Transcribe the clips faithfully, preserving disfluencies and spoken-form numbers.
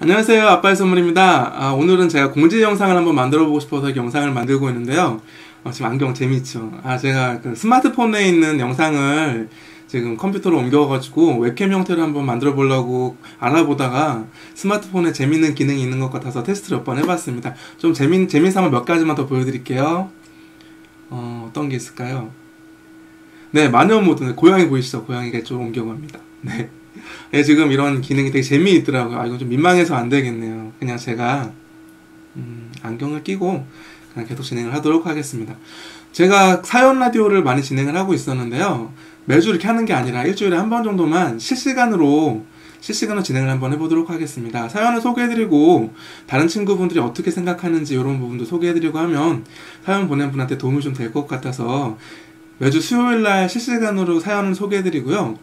안녕하세요, 아빠의 선물입니다. 아, 오늘은 제가 공지 영상을 한번 만들어 보고 싶어서 영상을 만들고 있는데요. 어, 지금 안경 재밌죠? 아, 제가 그 스마트폰에 있는 영상을 지금 컴퓨터로 옮겨가지고 웹캠 형태로 한번 만들어 보려고 알아보다가 스마트폰에 재밌는 기능이 있는 것 같아서 테스트를 몇 번 해봤습니다. 좀 재밌, 재미삼아 몇 가지만 더 보여드릴게요. 어, 어떤 게 있을까요? 네, 마녀 모드. 고양이 보이시죠? 고양이가 좀 옮겨갑니다. 네. 네, 지금 이런 기능이 되게 재미있더라고요. 아, 이거 좀 민망해서 안 되겠네요. 그냥 제가, 음, 안경을 끼고 그냥 계속 진행을 하도록 하겠습니다. 제가 사연 라디오를 많이 진행을 하고 있었는데요. 매주 이렇게 하는 게 아니라 일주일에 한 번 정도만 실시간으로 실시간으로 진행을 한번 해보도록 하겠습니다. 사연을 소개해드리고 다른 친구분들이 어떻게 생각하는지 이런 부분도 소개해드리고 하면 사연 보낸 분한테 도움이 좀 될 것 같아서 매주 수요일날 실시간으로 사연을 소개해드리고요.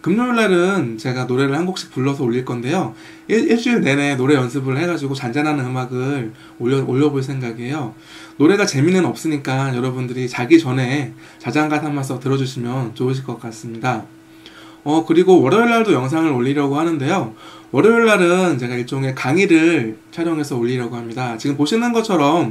금요일날은 제가 노래를 한 곡씩 불러서 올릴 건데요. 일, 일주일 내내 노래 연습을 해가지고 잔잔한 음악을 올려, 올려볼 생각이에요. 노래가 재미는 없으니까 여러분들이 자기 전에 자장가 삼아서 들어주시면 좋으실 것 같습니다. 어, 그리고 월요일날도 영상을 올리려고 하는데요. 월요일날은 제가 일종의 강의를 촬영해서 올리려고 합니다. 지금 보시는 것처럼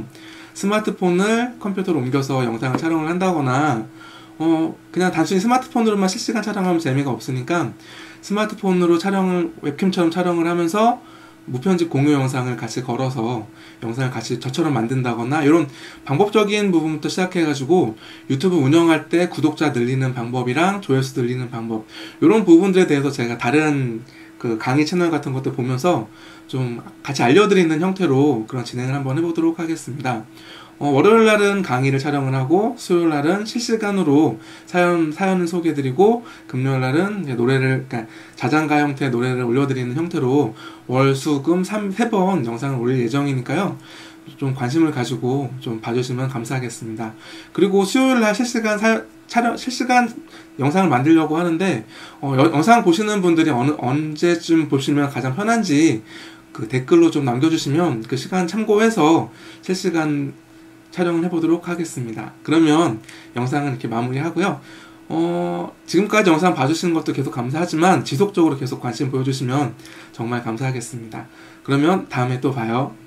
스마트폰을 컴퓨터로 옮겨서 영상을 촬영을 한다거나 어, 그냥 단순히 스마트폰으로만 실시간 촬영하면 재미가 없으니까 스마트폰으로 촬영을, 웹캠처럼 촬영을 하면서 무편집 공유 영상을 같이 걸어서 영상을 같이 저처럼 만든다거나 이런 방법적인 부분부터 시작해가지고 유튜브 운영할 때 구독자 늘리는 방법이랑 조회수 늘리는 방법 이런 부분들에 대해서 제가 다른 그 강의 채널 같은 것도 보면서 좀 같이 알려드리는 형태로 그런 진행을 한번 해보도록 하겠습니다. 어, 월요일 날은 강의를 촬영을 하고 수요일 날은 실시간으로 사연, 사연을 소개해드리고 금요일 날은 이제 노래를, 그러니까 자장가 형태의 노래를 올려드리는 형태로 월, 수, 금 세 번 영상을 올릴 예정이니까요. 좀 관심을 가지고 좀 봐주시면 감사하겠습니다. 그리고 수요일 날 실시간 사, 촬영, 실시간 영상을 만들려고 하는데, 어, 여, 영상 보시는 분들이 어느, 언제쯤 보시면 가장 편한지 그 댓글로 좀 남겨주시면 그 시간 참고해서 실시간 촬영을 해보도록 하겠습니다. 그러면 영상은 이렇게 마무리하고요. 어, 지금까지 영상 봐주시는 것도 계속 감사하지만 지속적으로 계속 관심 보여주시면 정말 감사하겠습니다. 그러면 다음에 또 봐요.